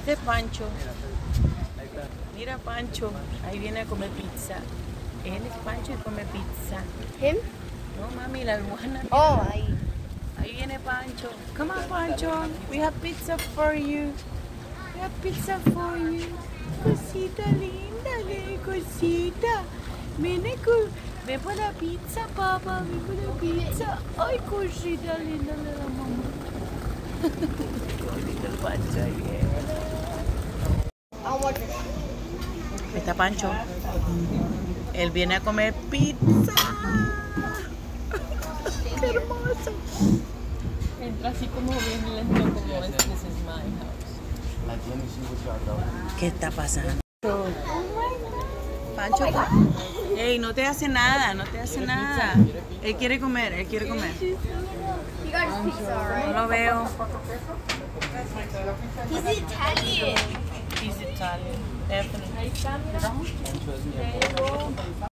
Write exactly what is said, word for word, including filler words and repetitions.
Este es Pancho. Mira Pancho, ahí viene a comer pizza. Él es Pancho y come pizza. Him? No mami, la almohada. Oh, ahí. Ahí viene Pancho. Come on Pancho, we have pizza for you. We have pizza for you. Cosita linda, qué cosita. Ven, con, ven por la pizza, papá, ven por la pizza. Ay, cosita linda de la mamá. Qué el Pancho ahí viene. Está Pancho. Él viene a comer pizza. ¡Qué hermoso! Entra así como bien lento, como es This is my house. ¿Qué está pasando? Pancho, ey, no te hace nada, no te hace nada. Él quiere comer, él quiere comer. No lo veo. He's Italian. He's Italian, definitely.